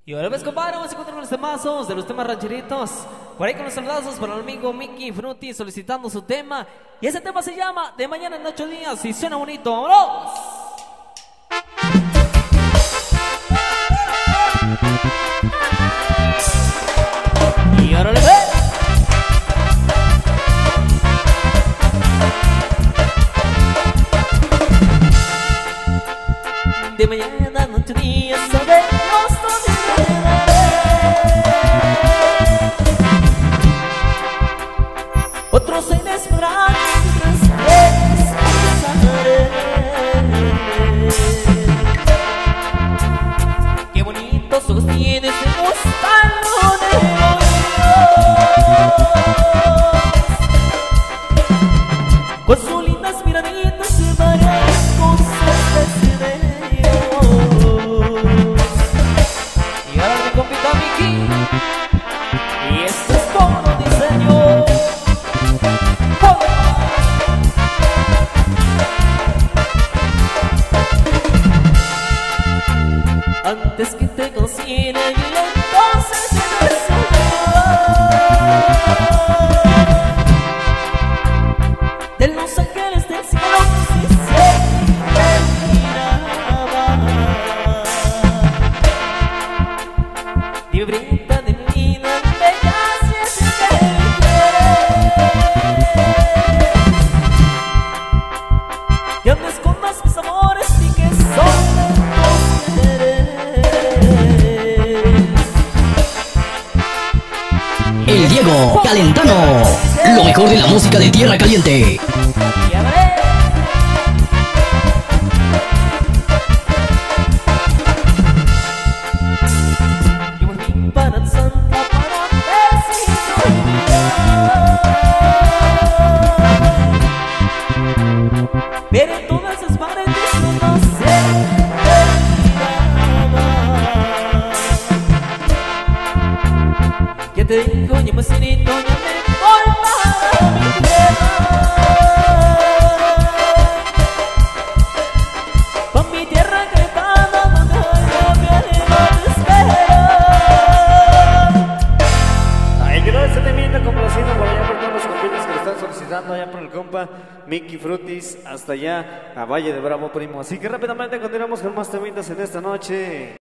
Y ahora ves, compadre, vamos a encontrar los temazos de los temas rancheritos. Por ahí con los saludazos para el amigo Mickey Frutti solicitando su tema. Y ese tema se llama De Mañana en 8 días y suena bonito. ¡Vámonos! Y ahora le ve. De mañana en 8 días sabemos dónde quedaré. Otros aires podrán pasaré. Qué bonitos ojos tienes en los talones. Con sus lindas miraditas se varias cosas deciden. Y ahora mi compita Mickey. Y esto es todo diseño. Antes que te conociera y entonces te de los ángeles del cielo que se miraba. Libreta de mi vida, bella si es que me quieres. Ya no escondas mis amores y que son de El Diego Calentano, lo mejor de la música de Tierra Caliente. Yo volví para Santa para ver si pero en todas esas paredes no se miraba. Ya te digo, ya me siento, ya me voy para mi tierra. Pa' mi tierra cretada, donde yo me espera. Ahí quedó este temita complaciendo por allá por todos los compitas que lo están solicitando allá por el compa Mickey Frutis hasta allá a Valle de Bravo, primo. Así que rápidamente continuamos con más temitas en esta noche.